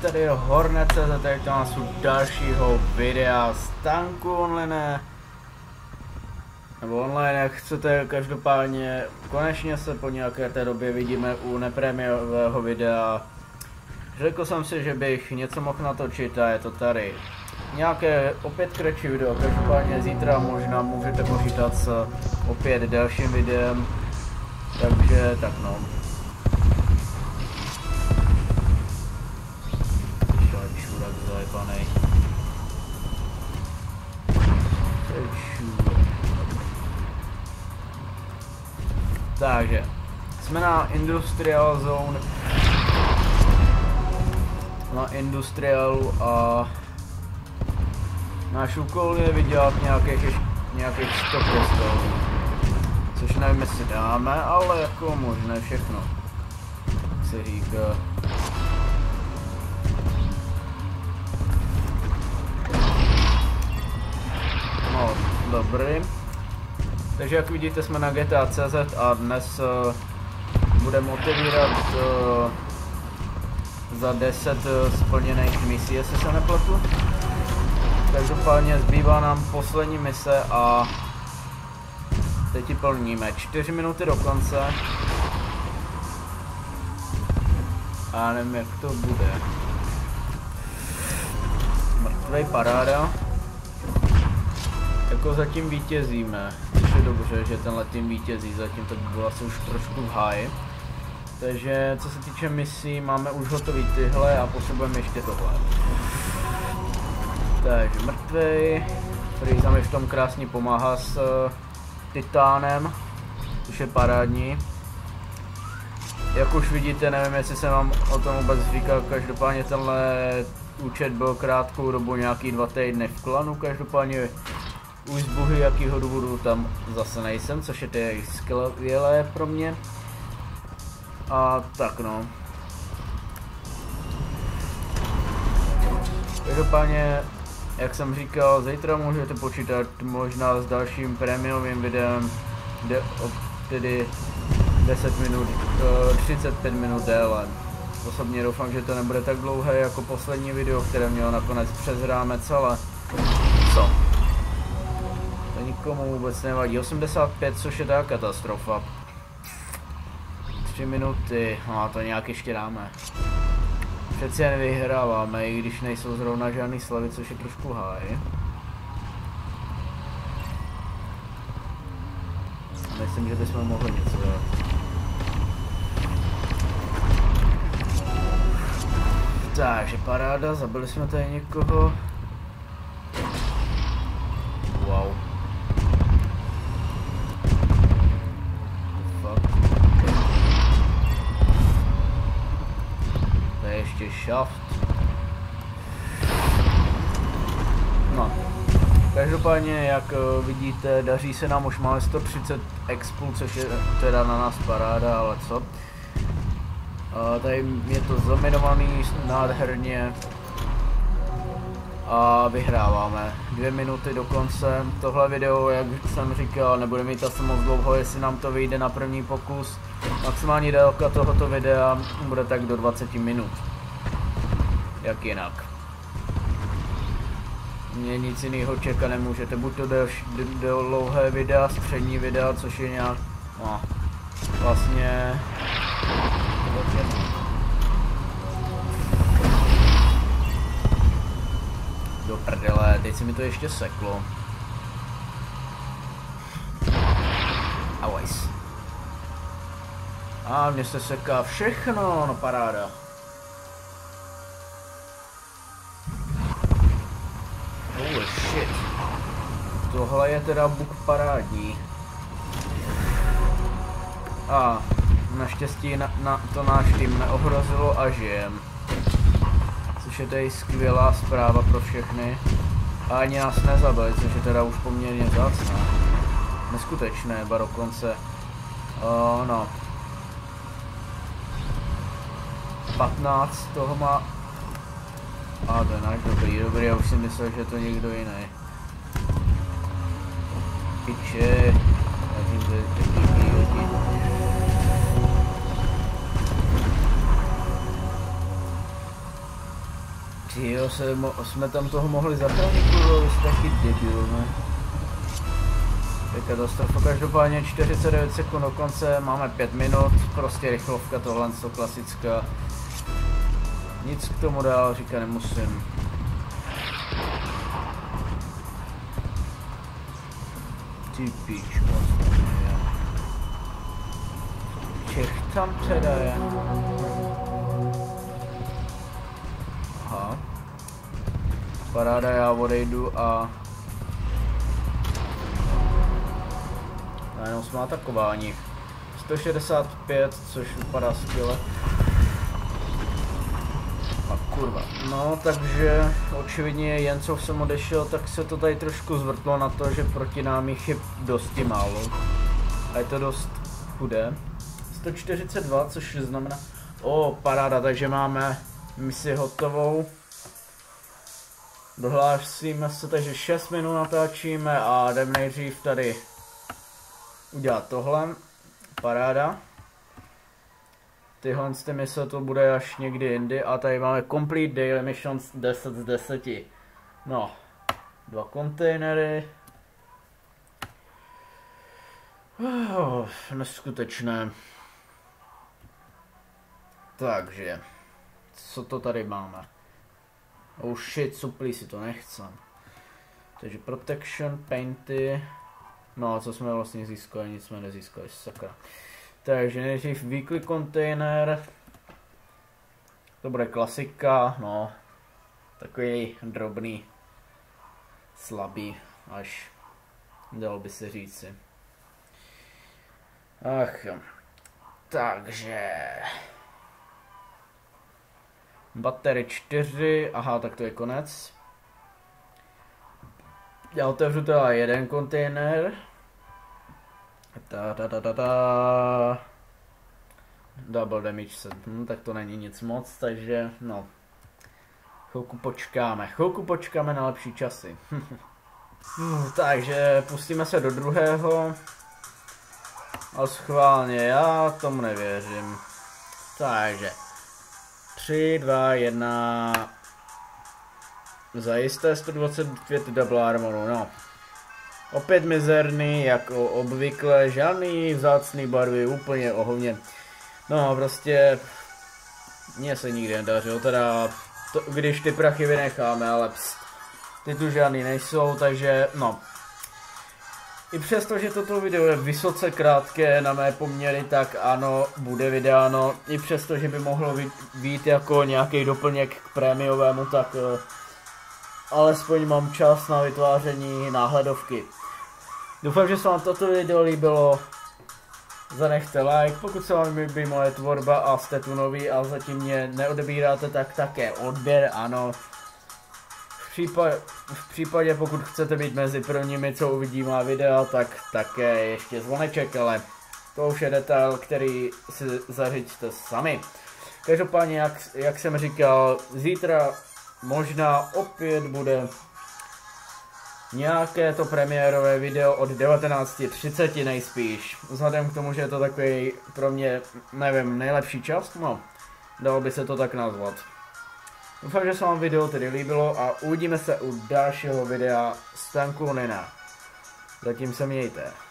tady je Hornet.cz, tady to nás u dalšího videa z tanku online, nebo online, jak chcete, každopádně konečně se po nějaké té době vidíme u neprémiového videa. Řekl jsem si, že bych něco mohl natočit a je to tady. Nějaké opět kratší video, každopádně zítra možná můžete počítat s opět dalším videem, takže tak no. Čurak zajebanej. Takže, jsme na Industrial Zone, na Industrialu a náš úkol je vydělat nějakých 100 pistolů, což nevím, jestli dáme, ale jako možné všechno, se říká. No, dobrý. Takže jak vidíte, jsme na GTA.cz a dnes budeme otevírat za 10 splněných misí, jestli se nepletu. Každopádně zbývá nám poslední mise a teď ji plníme. 4 minuty do konce. A nevím, jak to bude. Mrtvej paráda. Jako zatím vítězíme. Což je dobře, že tenhle tým vítězí. Zatím to by bylo asi už trošku v háji. Takže co se týče misí, máme už hotový tyhle a potřebujeme ještě tohle. Takže mrtvej, který za mě v tom krásně pomáhá s titánem, což je parádní. Jak už vidíte, nevím, jestli jsem vám o tom vůbec říkal, každopádně tenhle účet byl krátkou dobu, nějaký 2 týdny v klanu, každopádně už z bohy jakýho důvodu tam zase nejsem, což je tedy skvělé pro mě. A tak no. Každopádně, jak jsem říkal, zítra můžete počítat možná s dalším prémiovým videem, tedy 10 minut, 35 minut déle. Osobně doufám, že to nebude tak dlouhé jako poslední video, které mělo nakonec přes rámec, ale co? To nikomu vůbec nevadí. 85, což je ta katastrofa. 3 minuty, no to nějak ještě dáme. Přeci jen vyhráváme, i když nejsou zrovna žádný slavy, což je trošku háj. Myslím, že bychom mohli něco dělat. Takže paráda, zabili jsme tady někoho. Wow. To je ještě šaft. No. Každopádně, jak vidíte, daří se nám, už máme 130 expů, což je teda na nás paráda, ale co? Tady je to zaminovaný nádherně a vyhráváme. 2 minuty do konce. Tohle video, jak jsem říkal, nebude mít asi moc dlouho, jestli nám to vyjde na první pokus. Maximální délka tohoto videa bude tak do 20 minut. Jak jinak. Mě nic jiného čekat nemůžete, buď to dlouhé videa, střední videa, což je nějak, no, vlastně do prdele, teď se mi to ještě seklo. Awajs. A mně se seká všechno, no paráda. Holy shit. Tohle je teda bug parádní. A naštěstí to náš tým neohrozilo a žijem. Což je tady skvělá zpráva pro všechny. A ani nás nezabili, což je teda už poměrně vzácné. Neskutečné, ba dokonce. No. 15 toho má. A to je náš dobrý, já už si myslel, že to někdo jiný. Piče. Tyjo, jsme tam toho mohli zachránit, kurva, vy jste taky debil, ne? To je katastrofa, každopádně 49 sekund do konce, máme 5 minut, prostě rychlovka tohle, to klasická. Nic k tomu dál říkat nemusím. Ty píčko, Čech tam teda je. Aha. Paráda, já odejdu a... Jenom jsme atakováni. 165, což vypadá skvěle. A kurva. No, takže očividně jen co jsem odešel, tak se to tady trošku zvrtlo na to, že proti nám jich je dosti málo. A je to dost chudé. 142, což znamená... paráda, takže máme misi hotovou. Dohlásíme se, takže 6 minut natáčíme a jdeme nejdřív tady udělat tohle. Paráda. Tyhle ty mise to bude až někdy jindy a tady máme Complete Daily Missions 10 z 10. No, 2 kontejnery. Neskutečné. Takže, co to tady máme? Oh shit, suplí si to nechcem. Takže protection, painty. No a co jsme vlastně získali, nic jsme nezískali, sakra. Takže nejdřív weekly container. To bude klasika, no. Takový drobný, slabý, až dalo by se říci. Ach jo. Takže... Baterie 4, aha, tak to je konec. Já otevřu teda jeden kontejner. Double damage set, tak to není nic moc, takže no. Chvilku počkáme na lepší časy. Takže pustíme se do druhého. A schválně, já tomu nevěřím. Takže 3, 2, 1. Zajisté 125 double armoru, no. Opět mizerný, jako obvykle, žádný vzácný barvy, úplně ohovně. No prostě, mně se nikdy nedařilo, teda, když ty prachy vynecháme, ale pst, ty tu žádný nejsou, takže no. I přesto, že toto video je vysoce krátké na mé poměry, tak ano, bude vydáno. I přesto, že by mohlo být jako nějaký doplněk k prémiovému, tak alespoň mám čas na vytváření náhledovky. Doufám, že se vám toto video líbilo. Zanechte like, pokud se vám líbí moje tvorba a jste tu noví a zatím mě neodebíráte, tak také odběr, ano. V případě, pokud chcete být mezi prvními, co uvidí má videa, tak také ještě zvoneček, ale to už je detail, který si zařiďte sami. Každopádně, jak jsem říkal, zítra možná opět bude nějaké to premiérové video od 19:30 nejspíš. Vzhledem k tomu, že je to takový pro mě, nevím, nejlepší čas, no, dalo by se to tak nazvat. Doufám, že se vám video tedy líbilo a uvidíme se u dalšího videa z Tanku Nina. Zatím se mějte.